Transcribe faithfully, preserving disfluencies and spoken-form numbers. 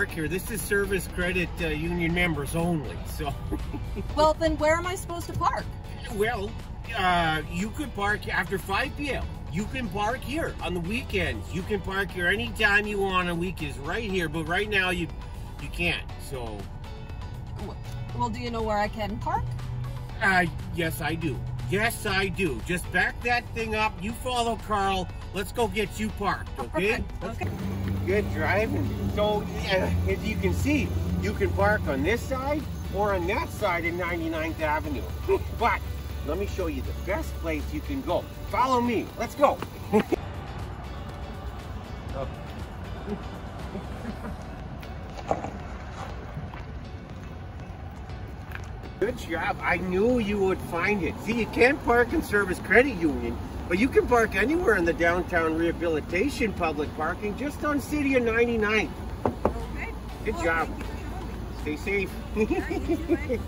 park here. This is Service Credit uh, Union members only, so. Well, then where am I supposed to park? Well, uh, you could park after five P M You can park here on the weekends. You can park here anytime you want on weekends, right here. But right now, you you can't. So. Well, do you know where I can park? Uh, yes, I do. Yes, I do. Just back that thing up. You follow Carl. Let's go get you parked, okay? Okay. Good driving. So, uh, as you can see, you can park on this side or on that side of ninety-ninth Avenue. But let me show you the best place you can go. Follow me. Let's go. Oh. Good job. I knew you would find it. See, you can't park in Service Credit Union, but you can park anywhere in the downtown rehabilitation public parking just on City of ninety-ninth. Okay. Good Well, job. thank you for showing me. Stay safe. Yeah, you too, eh?